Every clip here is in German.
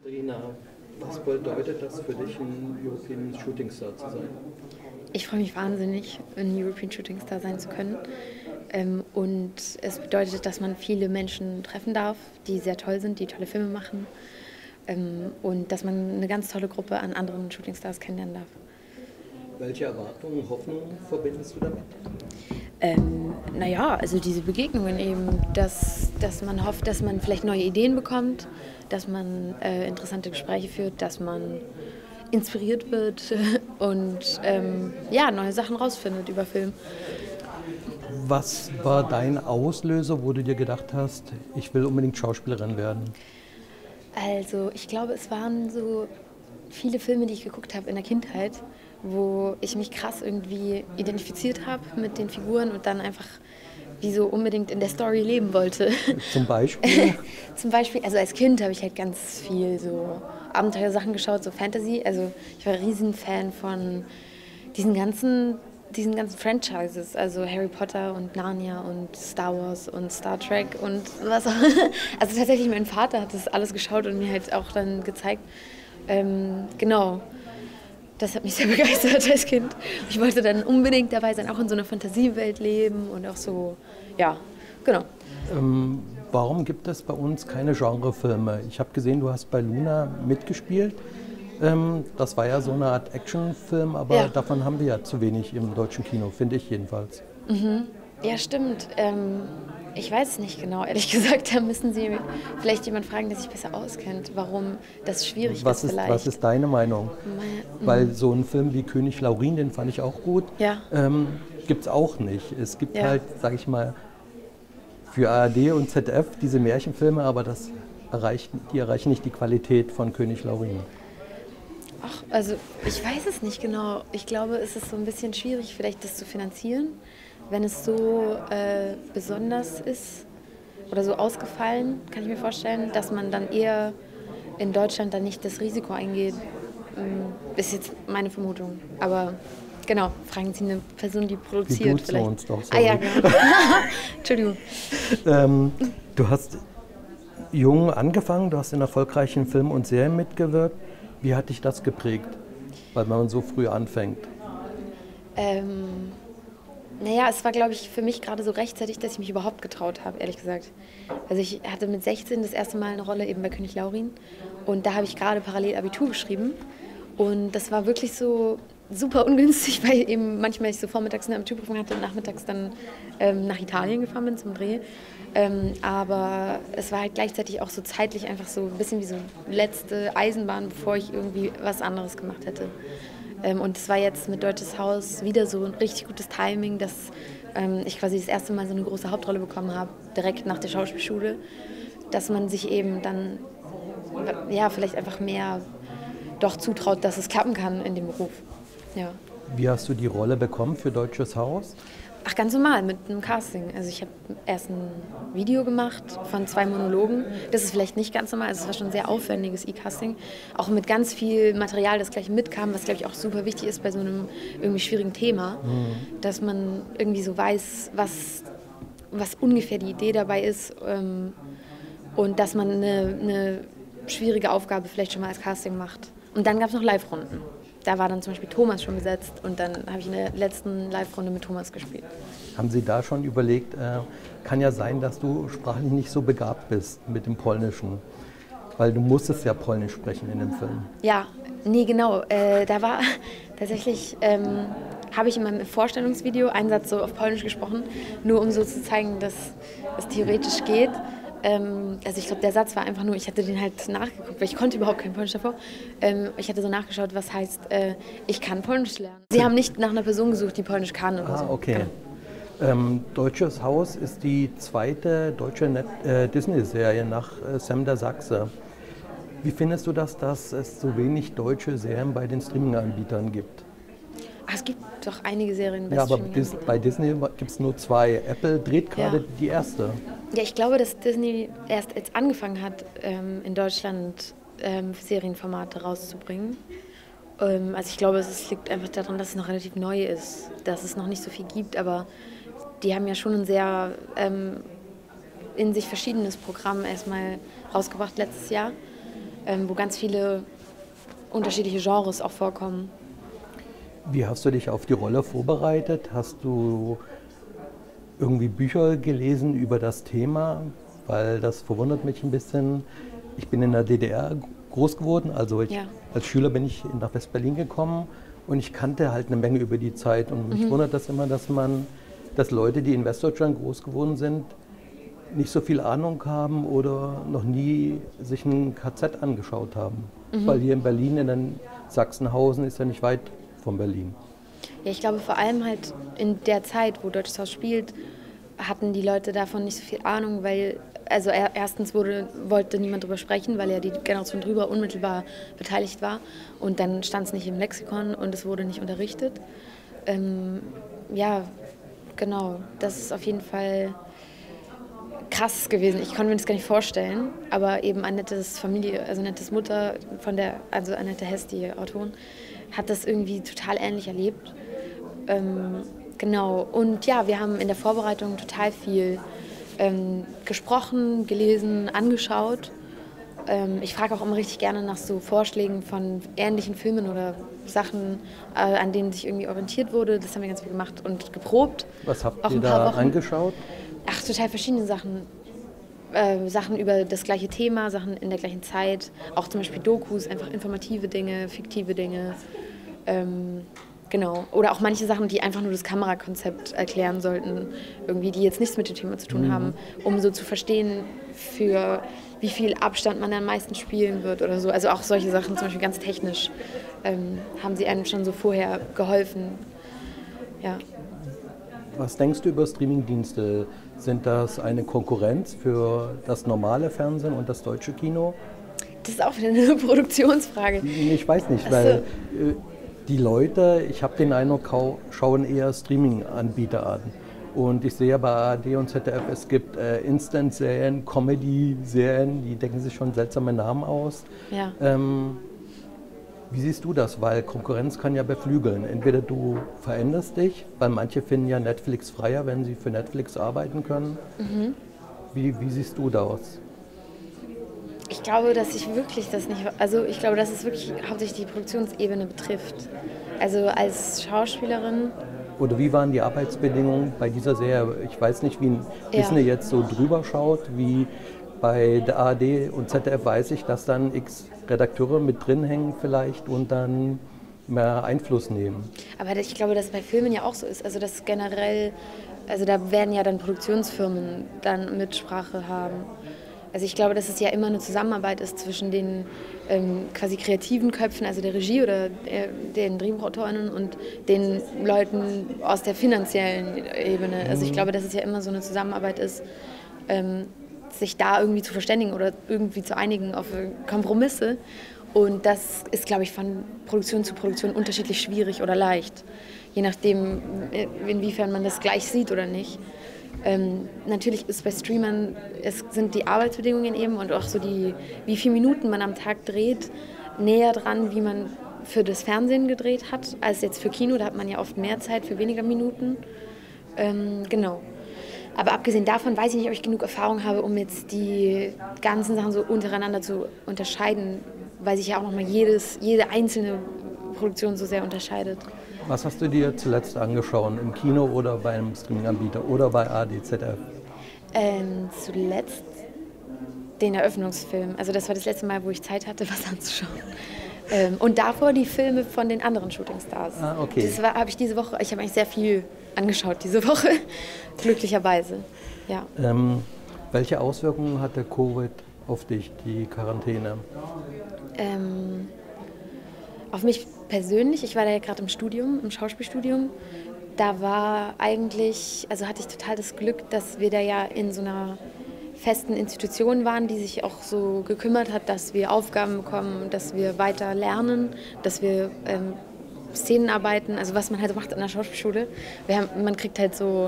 Katharina, was bedeutet das für dich, ein European Shooting Star zu sein? Ich freue mich wahnsinnig, ein European Shooting Star sein zu können. Und es bedeutet, dass man viele Menschen treffen darf, die sehr toll sind, die tolle Filme machen. Und dass man eine ganz tolle Gruppe an anderen Shooting Stars kennenlernen darf. Welche Erwartungen, Hoffnungen verbindest du damit? Naja, also diese Begegnungen eben, dass man hofft, dass man vielleicht neue Ideen bekommt, dass man interessante Gespräche führt, dass man inspiriert wird und ja, neue Sachen rausfindet über Film. Was war dein Auslöser, wo du dir gedacht hast, ich will unbedingt Schauspielerin werden? Also ich glaube, es waren so viele Filme, die ich geguckt habe in der Kindheit, wo ich mich krass irgendwie identifiziert habe mit den Figuren und dann einfach wie so unbedingt in der Story leben wollte. Zum Beispiel? Zum Beispiel, also als Kind habe ich halt ganz viel so Abenteuersachen geschaut, so Fantasy. Also ich war ein Riesenfan von diesen ganzen Franchises, also Harry Potter und Narnia und Star Wars und Star Trek und was auch. Also tatsächlich, mein Vater hat das alles geschaut und mir halt auch dann gezeigt. Genau, das hat mich sehr begeistert als Kind. Ich wollte dann unbedingt dabei sein, auch in so einer Fantasiewelt leben und auch so, ja, genau. Warum gibt es bei uns keine Genrefilme? Ich habe gesehen, du hast bei Luna mitgespielt. Das war ja so eine Art Actionfilm, aber Ja. davon haben wir ja zu wenig im deutschen Kino, finde ich jedenfalls. Ja, stimmt. Ich weiß es nicht genau, ehrlich gesagt. Da müssen Sie vielleicht jemand fragen, der sich besser auskennt, warum das schwierig ist vielleicht. Was ist deine Meinung? Weil so einen Film wie König Laurin, den fand ich auch gut, Ja. gibt es auch nicht. Es gibt Ja. halt, sage ich mal, für ARD und ZDF diese Märchenfilme, aber die erreichen nicht die Qualität von König Laurin. Ach, also ich weiß es nicht genau. Ich glaube, es ist so ein bisschen schwierig, vielleicht das zu finanzieren, wenn es so besonders ist oder so ausgefallen, kann ich mir vorstellen, dass man dann eher in Deutschland dann nicht das Risiko eingeht. Ist jetzt meine Vermutung. Aber genau, fragen Sie eine Person, die produziert. duzen vielleicht. uns doch, Ah ja, sorry. genau. Entschuldigung. Du hast jung angefangen, du hast in erfolgreichen Filmen und Serien mitgewirkt. Wie hat dich das geprägt, weil man so früh anfängt? Naja, es war, glaube ich, für mich gerade so rechtzeitig, dass ich mich überhaupt getraut habe, ehrlich gesagt. Also ich hatte mit 16 das erste Mal eine Rolle eben bei König Laurin und da habe ich gerade parallel Abitur geschrieben und das war wirklich so super ungünstig, weil eben manchmal ich so vormittags eine Abiturprüfung hatte und nachmittags dann nach Italien gefahren bin zum Dreh. Aber es war halt gleichzeitig auch so zeitlich einfach so ein bisschen wie so letzte Eisenbahn, bevor ich irgendwie was anderes gemacht hätte. Und es war jetzt mit Deutsches Haus wieder so ein richtig gutes Timing, dass ich quasi das erste Mal so eine große Hauptrolle bekommen habe, direkt nach der Schauspielschule, dass man sich eben dann ja, vielleicht einfach mehr doch zutraut, dass es klappen kann in dem Beruf. Ja. Wie hast du die Rolle bekommen für Deutsches Haus? Ach, ganz normal, mit einem Casting. Also ich habe erst ein Video gemacht von 2 Monologen. Das ist vielleicht nicht ganz normal, also es war schon ein sehr aufwendiges E-Casting. Auch mit ganz viel Material, das gleich mitkam, was, glaube ich, auch super wichtig ist bei so einem irgendwie schwierigen Thema. Dass man irgendwie so weiß, was ungefähr die Idee dabei ist. Und dass man eine schwierige Aufgabe vielleicht schon mal als Casting macht. Und dann gab es noch Live-Runden. Da war dann zum Beispiel Thomas schon besetzt und dann habe ich in der letzten Live-Runde mit Thomas gespielt. Haben Sie da schon überlegt, kann ja sein, dass du sprachlich nicht so begabt bist mit dem Polnischen, weil du musstest ja Polnisch sprechen in dem Film. Ja, nee, genau. Da war tatsächlich, habe ich in meinem Vorstellungsvideo einen Satz so auf Polnisch gesprochen, nur um so zu zeigen, dass es theoretisch geht. Also ich glaube, der Satz war einfach nur, ich hatte den halt nachgeguckt, weil ich konnte überhaupt kein Polnisch davor. Ich hatte so nachgeschaut, was heißt, ich kann Polnisch lernen. Sie haben nicht nach einer Person gesucht, die Polnisch kann oder so. Okay. Genau. Deutsches Haus ist die zweite deutsche Disney-Serie nach Sam der Sachse. Wie findest du das, dass es so wenig deutsche Serien bei den Streaming-Anbietern gibt? Ach, es gibt doch einige Serien bei Ja, aber Streaming-Anbietern. bei Disney gibt es nur 2. Apple dreht gerade Ja. die erste. Ja, ich glaube, dass Disney erst jetzt angefangen hat, in Deutschland Serienformate rauszubringen. Also ich glaube, es liegt einfach daran, dass es noch relativ neu ist, dass es noch nicht so viel gibt, aber die haben ja schon ein sehr in sich verschiedenes Programm erstmal rausgebracht letztes Jahr. wo ganz viele unterschiedliche Genres auch vorkommen. Wie hast du dich auf die Rolle vorbereitet? Hast du irgendwie Bücher gelesen über das Thema? Weil das verwundert mich ein bisschen. Ich bin in der DDR groß geworden, also als Schüler bin ich nach West-Berlin gekommen und ich kannte halt eine Menge über die Zeit. Und mich wundert das immer, dass Leute, die in Westdeutschland groß geworden sind, nicht so viel Ahnung haben oder noch nie sich ein KZ angeschaut haben. Weil hier in Berlin, in Sachsenhausen, ist ja nicht weit von Berlin. Ja, ich glaube vor allem halt in der Zeit, wo Deutsches Haus spielt, hatten die Leute davon nicht so viel Ahnung, weil, also erstens wollte niemand drüber sprechen, weil ja die Generation drüber unmittelbar beteiligt war und dann stand es nicht im Lexikon und es wurde nicht unterrichtet. Ja, genau, das ist auf jeden Fall krass gewesen. Ich konnte mir das gar nicht vorstellen, aber eben Annettes Familie, also Annettes Mutter, also Annette Hess, die Autorin, hat das irgendwie total ähnlich erlebt. Genau, und ja, wir haben in der Vorbereitung total viel gesprochen, gelesen, angeschaut. Ich frage auch immer richtig gerne nach so Vorschlägen von ähnlichen Filmen oder Sachen, an denen sich irgendwie orientiert wurde. Das haben wir ganz viel gemacht und geprobt. Was habt ihr da angeschaut? Ach, total verschiedene Sachen. Sachen über das gleiche Thema, Sachen in der gleichen Zeit. Auch zum Beispiel Dokus, einfach informative Dinge, fiktive Dinge. Genau. Oder auch manche Sachen, die einfach nur das Kamerakonzept erklären sollten, irgendwie, die jetzt nichts mit dem Thema zu tun haben, um so zu verstehen, für wie viel Abstand man am meisten spielen wird oder so. Also auch solche Sachen, zum Beispiel ganz technisch, haben sie einem schon so vorher geholfen. Ja. Was denkst du über Streamingdienste? Sind das eine Konkurrenz für das normale Fernsehen und das deutsche Kino? Das ist auch wieder eine Produktionsfrage. Ich weiß nicht, weil die Leute, ich habe den Eindruck, schauen eher Streaming-Anbieter an. Und ich sehe bei ARD und ZDF, es gibt Instant-Serien, Comedy-Serien, die denken sich schon seltsame Namen aus. Ja. Wie siehst du das? Weil Konkurrenz kann ja beflügeln. Entweder du veränderst dich, weil manche finden ja Netflix freier, wenn sie für Netflix arbeiten können. Wie siehst du das? Ich glaube, dass ich wirklich das nicht, also ich glaube, dass es wirklich hauptsächlich die Produktionsebene betrifft. Also als Schauspielerin. Oder wie waren die Arbeitsbedingungen bei dieser Serie? Ich weiß nicht, wie Disney jetzt so drüber schaut, wie bei der ARD und ZDF weiß ich, dass dann x Redakteure mit drin hängen vielleicht und dann mehr Einfluss nehmen. Aber ich glaube, dass es bei Filmen ja auch so ist. Also dass generell, also da werden ja dann Produktionsfirmen dann Mitsprache haben. Also ich glaube, dass es ja immer eine Zusammenarbeit ist zwischen den quasi kreativen Köpfen, also der Regie oder den Drehbuchautorinnen und den Leuten aus der finanziellen Ebene. Also ich glaube, dass es ja immer so eine Zusammenarbeit ist, sich da irgendwie zu verständigen oder irgendwie zu einigen auf Kompromisse. Und das ist, glaube ich, von Produktion zu Produktion unterschiedlich schwierig oder leicht. Je nachdem, inwiefern man das gleich sieht oder nicht. Natürlich ist bei Streamern, es sind die Arbeitsbedingungen eben und auch so wie viele Minuten man am Tag dreht, näher dran, wie man für das Fernsehen gedreht hat, als jetzt für Kino. Da hat man ja oft mehr Zeit für weniger Minuten. Genau. Aber abgesehen davon weiß ich nicht, ob ich genug Erfahrung habe, um jetzt die ganzen Sachen so untereinander zu unterscheiden, weil sich ja auch nochmal jede einzelne Produktion so sehr unterscheidet. Was hast du dir zuletzt angeschaut, im Kino oder bei einem Streaming-Anbieter oder bei ARD, ZDF? Zuletzt den Eröffnungsfilm. Also das war das letzte Mal, wo ich Zeit hatte, was anzuschauen. Und davor die Filme von den anderen Shootingstars. Ah, okay. Das habe ich diese Woche, ich habe eigentlich sehr viel angeschaut diese Woche, glücklicherweise. Ja. Welche Auswirkungen hatte Covid auf dich, die Quarantäne? Auf mich persönlich, ich war da ja gerade im Studium, im Schauspielstudium, da war eigentlich, also hatte ich total das Glück, dass wir da ja in so einer festen Institution waren, die sich auch so gekümmert hat, dass wir Aufgaben bekommen, dass wir weiter lernen, dass wir Szenen arbeiten, also was man halt so macht in der Schauspielschule. Man kriegt halt so,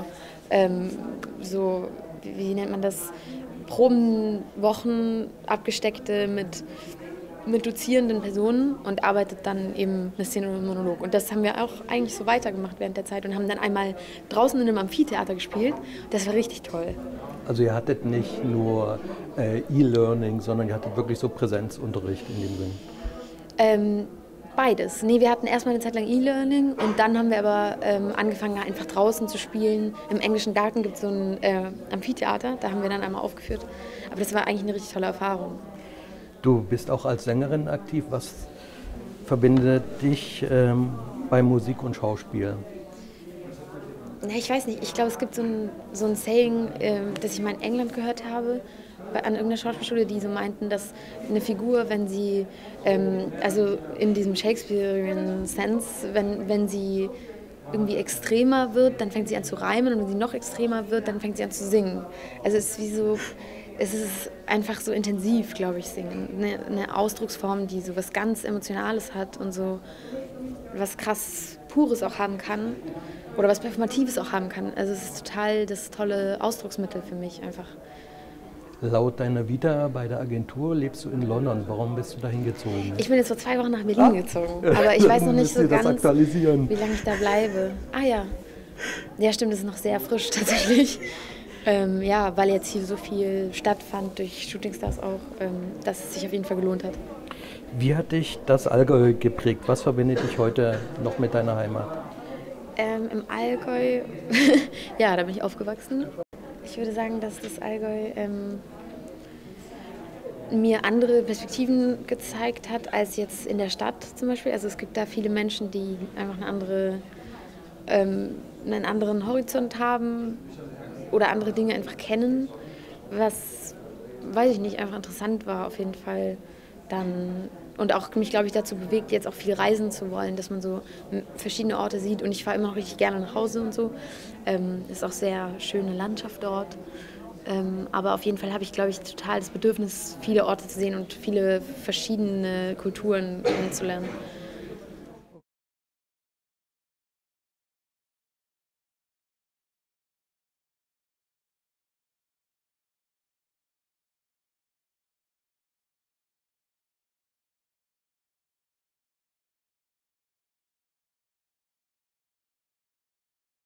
wie nennt man das, Probenwochen abgesteckte mit dozierenden Personen und arbeitet dann eben eine Szene oder einen Monolog. Und das haben wir auch eigentlich so weitergemacht während der Zeit und haben dann einmal draußen in einem Amphitheater gespielt. Das war richtig toll. Also ihr hattet nicht nur E-Learning, sondern ihr hattet wirklich so Präsenzunterricht in dem Sinn. Beides. Nee, wir hatten erstmal eine Zeit lang E-Learning und dann haben wir aber angefangen, einfach draußen zu spielen. Im englischen Garten gibt es so ein Amphitheater, da haben wir dann einmal aufgeführt. Aber das war eigentlich eine richtig tolle Erfahrung. Du bist auch als Sängerin aktiv. Was verbindet dich bei Musik und Schauspiel? Na, ich weiß nicht, ich glaube, es gibt so ein Saying, das ich mal in England gehört habe, an irgendeiner Schauspielschule, die so meinten, dass eine Figur, wenn sie, also in diesem Shakespearean Sense, wenn sie irgendwie extremer wird, dann fängt sie an zu reimen und wenn sie noch extremer wird, dann fängt sie an zu singen. Also es ist wie so, es ist einfach so intensiv, glaube ich, singen. Eine Ausdrucksform, die so was ganz Emotionales hat und so was krass Pures auch haben kann oder was Performatives auch haben kann. Also es ist total das tolle Ausdrucksmittel für mich einfach. Laut deiner Vita bei der Agentur lebst du in London. Warum bist du dahin gezogen? Ich bin jetzt vor 2 Wochen nach Berlin gezogen, aber ich weiß noch nicht so ganz, aktualisieren. wie lange ich da bleibe. Ah ja, ja stimmt, das ist noch sehr frisch tatsächlich. Ja, weil jetzt hier so viel stattfand durch Shootingstars auch, dass es sich auf jeden Fall gelohnt hat. Wie hat dich das Allgäu geprägt? Was verbindet dich heute noch mit deiner Heimat? Im Allgäu, ja, da bin ich aufgewachsen. Ich würde sagen, dass das Allgäu mir andere Perspektiven gezeigt hat als jetzt in der Stadt zum Beispiel. Also es gibt da viele Menschen, die einfach einen anderen Horizont haben oder andere Dinge einfach kennen, was, weiß ich nicht, einfach interessant war auf jeden Fall dann. Und auch mich, glaube ich, dazu bewegt, jetzt auch viel reisen zu wollen, dass man so verschiedene Orte sieht. Und ich fahre immer noch richtig gerne nach Hause und so. Ist auch sehr schöne Landschaft dort. Aber auf jeden Fall habe ich, glaube ich, total das Bedürfnis, viele Orte zu sehen und viele verschiedene Kulturen kennenzulernen.